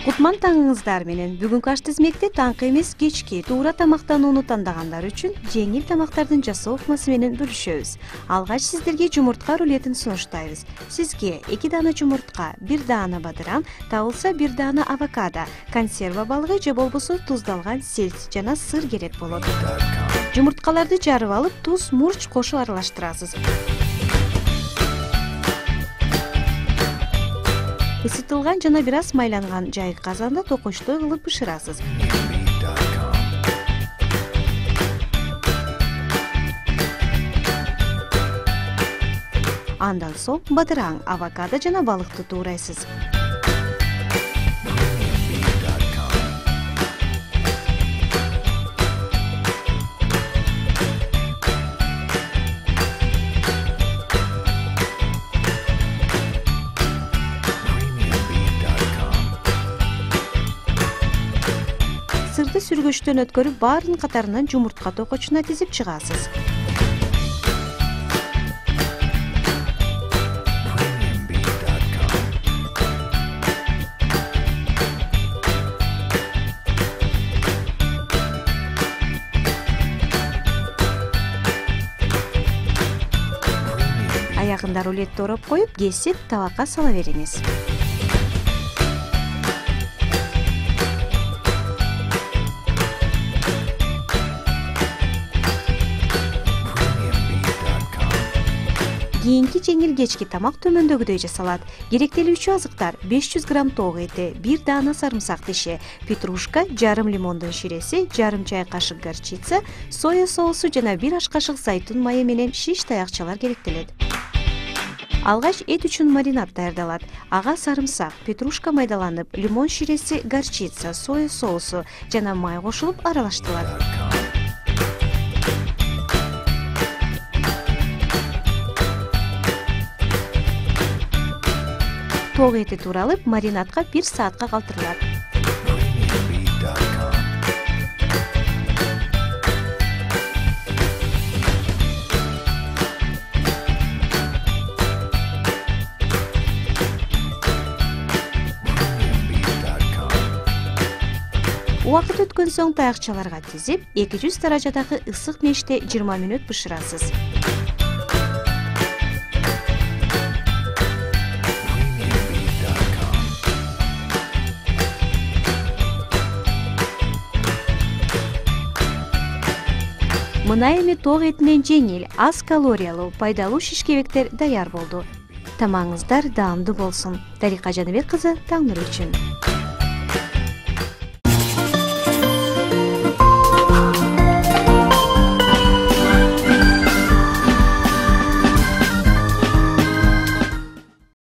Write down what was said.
Кутман таңыңыздар менен. Бүгүнкү аш тизмекте таңкы эмес кечки туура тамактанууну тандагандар үчүн жеңил тамактардын жасоо ыкмасы менен бөлүшөбүз. Алгач сиздерге жумуртка рулетин сунуштайбыз. Сизге 2 даана жумуртка, 1 даана бадыран, табылса 1 даана авокадо, консерва балыгы же болбосо туздалган сельдь жана сыр керек болот. Жумурткаларды жарып алып, туз, мурч кошуп аралаштырасыз. Ысытылган жана бир аз майланган жайык казанда токочтой кылып бышырасыз. Андан соң бадыраң, авокадо жана балыкты туурайсыз. Сырды сүргүчтөн өткөрүп, баарын катарынан жумуртка токочуна тизип чыгасыз. Аягында рулетти ороп коюп, кесип табакка сала бериңиз. Кийинки жеңил кечки тамак төмөндөгүдөй жасалат. Керектелүүчү азыктар: 500 грамм тоок эти, 1 даана сарымсак тиши, петрушка, жарым лимондун ширеси, жарым чай кашык горчица, соя соусу жана 1 аш кашык зайтун майы менен шиш таякчалар керектелет. Алгач эт үчүн маринад даярдалат. Ага сарымсак, петрушка майдаланып, лимон ширеси, горчица, соя соусу жана май кошулуп аралаштырылат. Тоок эти тууралып, маринадка 1 саатка калтырылат. Убакыт өткөн соң таякчаларга тизип, 200 даражадагы ысык меште 20 мүнөт бышырасыз. Мына эми тоок этинен жеңил, аз калориялуу, пайдалуу шишкебектер даяр болду. Тамагыңыздар даамдуу болсун. Дарика Жаныбек кызы, Таң нуру үчүн.